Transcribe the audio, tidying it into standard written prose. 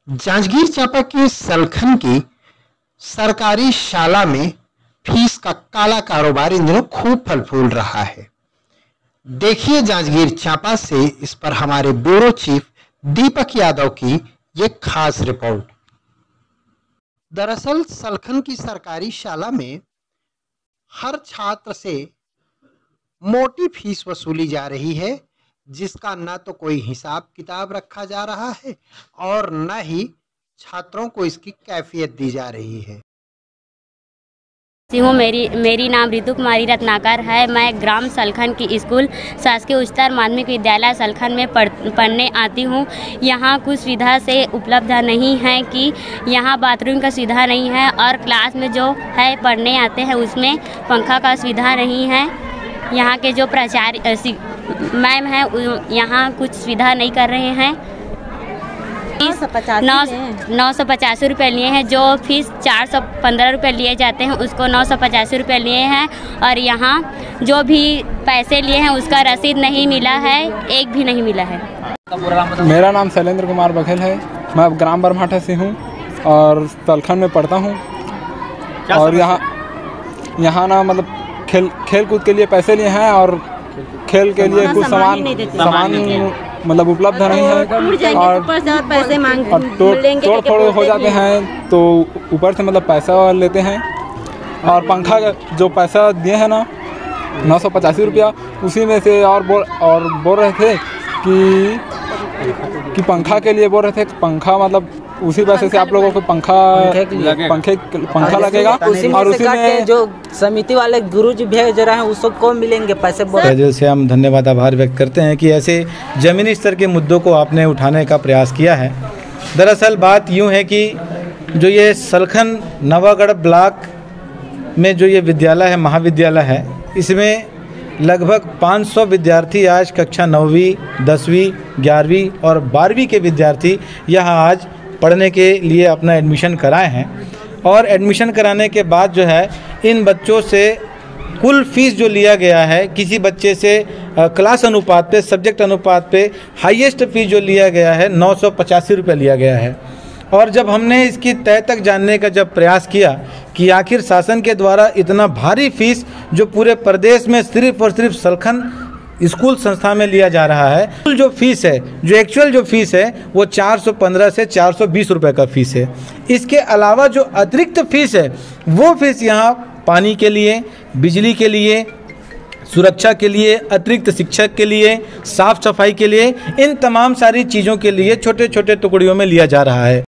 जांजगीर चांपा के सलखन की सरकारी शाला में फीस का काला कारोबार इन दिनों खूब फल फूल रहा है। देखिए जांजगीर चांपा से इस पर हमारे ब्यूरो चीफ दीपक यादव की ये खास रिपोर्ट। दरअसल सलखन की सरकारी शाला में हर छात्र से मोटी फीस वसूली जा रही है, जिसका न तो कोई हिसाब किताब रखा जा रहा है और न ही छात्रों को इसकी कैफियत दी जा रही है। मेरी नाम रितु कुमारी रत्नाकर है। मैं ग्राम सलखन की स्कूल शासकीय उच्चतर माध्यमिक विद्यालय सलखन में पढ़ने आती हूँ। यहाँ कुछ सुविधा से उपलब्ध नहीं है कि यहाँ बाथरूम का सुविधा नहीं है और क्लास में जो है पढ़ने आते हैं उसमें पंखा का सुविधा नहीं है। यहाँ के जो प्राचार्य मैम हैं यहाँ कुछ सुविधा नहीं कर रहे हैं। 985 रुपये लिए हैं। जो फीस 415 रुपये लिए जाते हैं उसको 985 रुपये लिए हैं और यहाँ जो भी पैसे लिए हैं उसका रसीद नहीं मिला है, एक भी नहीं मिला है। मेरा नाम शैलेंद्र कुमार बघेल है। मैं ग्राम बरमाठा से हूँ और सलखन में पढ़ता हूँ। और यहाँ ना मतलब खेल कूद के लिए पैसे लिए हैं और खेल के लिए कुछ सामान मतलब उपलब्ध नहीं है और पैसे तोड़ फोड़ हो जाते हैं तो ऊपर से मतलब पैसा लेते हैं। और पंखा जो पैसा दिए हैं ना 985 रुपया, उसी में से और बोल रहे थे कि पंखा के लिए बोल रहे थे। पंखा मतलब उसी पैसे से आप लोगों को पंखा लगेगा और उसी में जो समिति वाले गुरुजी भेज रहे हैं उसको मिलेंगे पैसे। दिल से हम धन्यवाद आभार व्यक्त करते हैं कि ऐसे जमीनी स्तर के मुद्दों को आपने उठाने का प्रयास किया है। दरअसल बात यूं है कि जो ये सलखन नवागढ़ ब्लॉक में जो ये विद्यालय है, महाविद्यालय है, इसमें लगभग 500 विद्यार्थी आज कक्षा 9वीं 10वीं 11वीं और 12वीं के विद्यार्थी यहाँ आज पढ़ने के लिए अपना एडमिशन कराए हैं। और एडमिशन कराने के बाद जो है इन बच्चों से कुल फीस जो लिया गया है, किसी बच्चे से क्लास अनुपात पे, सब्जेक्ट अनुपात पे हाईएस्ट फीस जो लिया गया है 985 रुपये लिया गया है। और जब हमने इसकी तय तक जानने का जब प्रयास किया कि आखिर शासन के द्वारा इतना भारी फीस जो पूरे प्रदेश में सिर्फ और सिर्फ सलखन स्कूल संस्था में लिया जा रहा है, जो फीस है, जो एक्चुअल जो फीस है वो 415 से 420 रुपये का फीस है। इसके अलावा जो अतिरिक्त फीस है वो फीस यहाँ पानी के लिए, बिजली के लिए, सुरक्षा के लिए, अतिरिक्त शिक्षक के लिए, साफ सफाई के लिए, इन तमाम सारी चीज़ों के लिए छोटे छोटे टुकड़ियों में लिया जा रहा है।